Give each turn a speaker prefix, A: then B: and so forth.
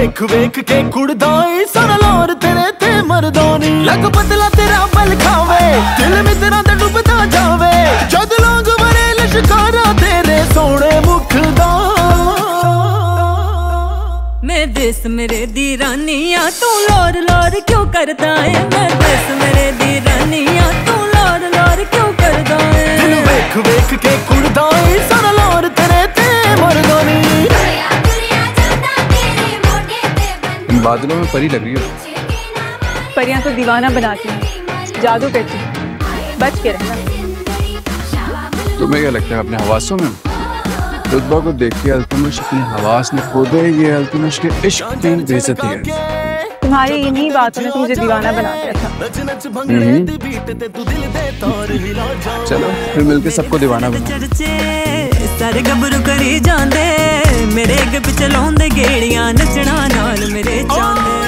A: वेख वेख के कुड़दाई सारा लोर तेरे ते मरदानी लग बदला तेरा बल खावे दिल में तेरा ते डुबदा जावे जद लोग बने लश्कारा तेरे सोने मुख दा
B: मैं देश मेरे दी रानिया तू लोर लोर क्यों करता है मैं देश मेरे दी रानिया तू लोर लोर क्यों करता है
A: दिल वेख वेख के कुड़दाई सारा लोर तेरे ते मरदानी
C: बादलों में परी लग रही हो।
D: परियां तो दीवाना बनाती हैं, जादू करती हैं, बच के रहना।
C: तुम्हें क्या लगता है अपने हवासों में? रुतबा को देख के अल्तुमिश अपने हवास ने खो दे, ये अल्तुमिश के इश्क की बेइज्जती है।
D: तुम्हारी इन्हीं बातों ने तो मुझे दीवाना बना दिया था।
C: चलो फिर मिलके सबको दीवाना बना।
B: सारे गबरू करी जांदे मेरे अगे पिछे लाउंदे गेड़ियां नचना नाल मेरे चांदे।